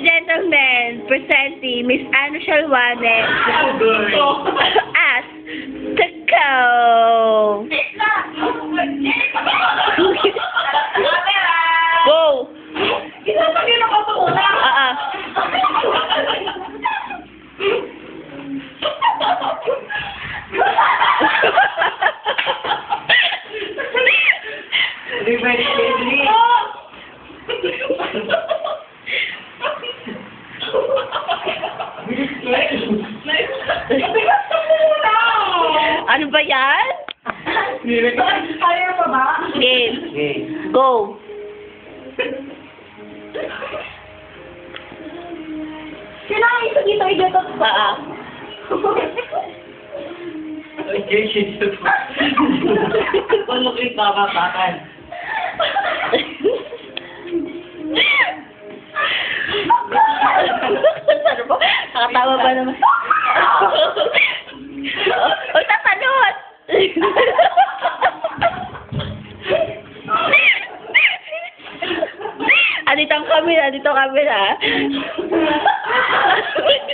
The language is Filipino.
gentlemen, presenting Miss Ano Shalwane as Takaw. Go! Ano ba yan? Kaya pa ba? Game. Okay. Go. Sino ang isa dito ay dito? Okay, shit. Paano kayo kakatakan? Ano ba? Nakatawa ba naman? O, tatanot! Dito ang camera, dito ang camera.